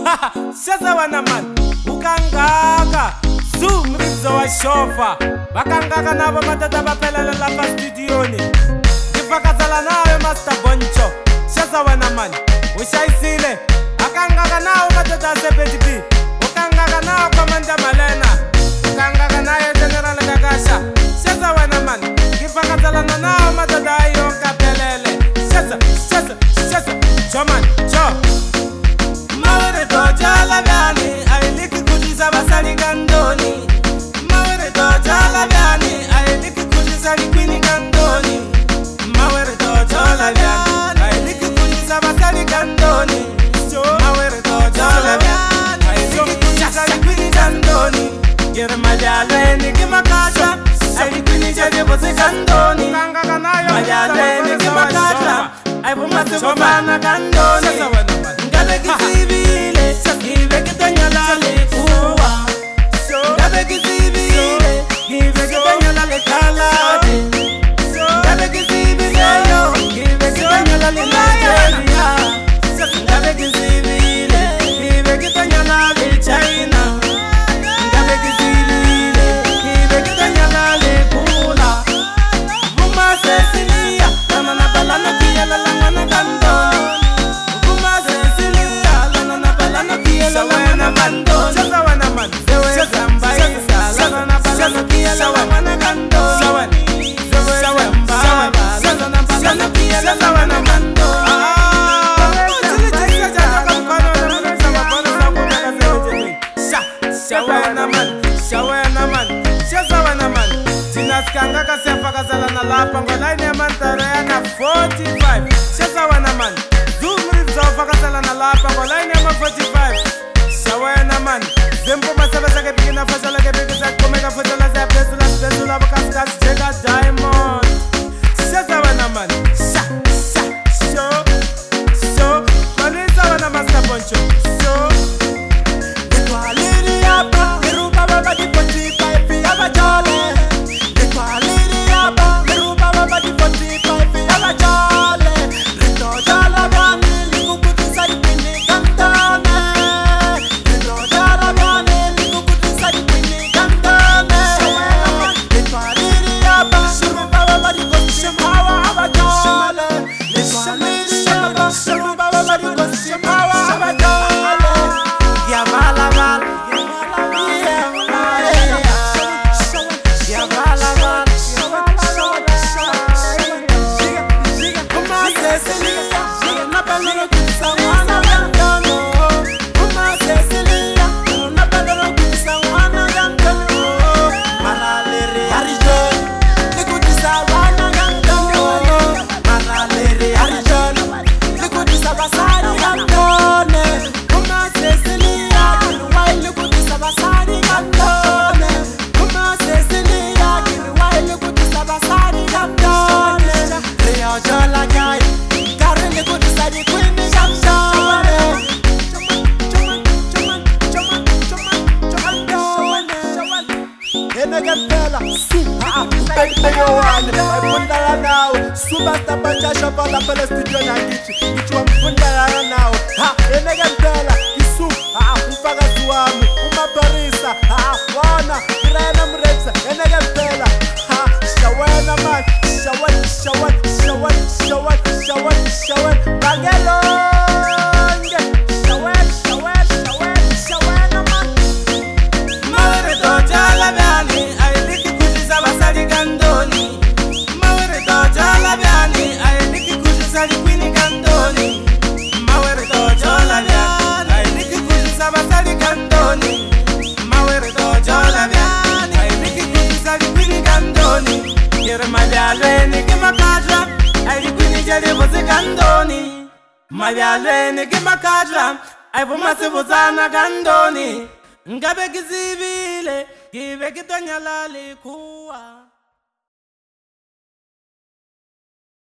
Sheza wana man ukangaka zoom rizo wa shofa bakangaka nabo matata baphelele lapha studioni ngifakazela nawe master boncho. Sheza wana man ushayisile akangaka nawe matata se-BTB ukangaka nawe Commander Malena ukangaka naye General Gakasha. Sheza wana man ngifakazela nawe matata ayonka phelele. Sheza choman cho Mawere tojala vyani, ailiki kujisa basali gandoni. Mawere tojala vyani, ailiki kujisa likwini gandoni. Mawere tojala vyani, ailiki kujisa basali gandoni. Mawere tojala vyani, ailiki kujisa likwini gandoni. Gere majaleni kimakasha, ailikwini jade bose gandoni. Majaleni kimakasha, aibumase bobana gandoni. Ngabe kisibile, give kitanyalale kuwa. Ngabe kisibile, give kitanyalale kalade. Ngabe kisibile yo, give kitanyalale Nigeria. Ngabe kisibile, give kitanyalale China. Ngabe kisibile, give kitanyalale Pula. Muma Cecilia, kama na balana Khiyelela ngana kandoni. Kanga sefa kazala na lapa ngolaini ya mantareya na 45. Sheza wana man zoom rizofa kazala na lapa ngolaini ya 45. Shawena man zempo masaba zake bigina fashala ke bigisa komeka fashala za pesula bakaskas jega diamond. Sheza wana man show malisa wana master poncho show equality hapa meruba baba di 45 ya bajale. Pub.Label Studio nangichi ichwa mfundala nawo ha enegempela isu umfakazi wami Maphoresa wona irena Morefza enegempela shawena man shawan bagelo shawena man Mawere tojala vyani ailiki kujisa basali gandoni. Mawere tojala vyani likwini gandoni. Mawere tojala vyani ailiki kujisa basali gandoni. Mawere tojala vyani ailiki kujisa likwini gandoni. Gere majaleni kimakadra ailikwini jade bose gandoni. Majaleni kimakadra aibumase bozana gandoni. Ngabe kisibile give kitanyalale kuwa.